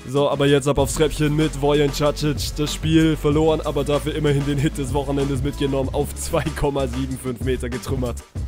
So, aber jetzt ab aufs Treppchen mit Vojan Cacic. Das Spiel verloren, aber dafür immerhin den Hit des Wochenendes mitgenommen. Auf 2,75 Meter getrümmert.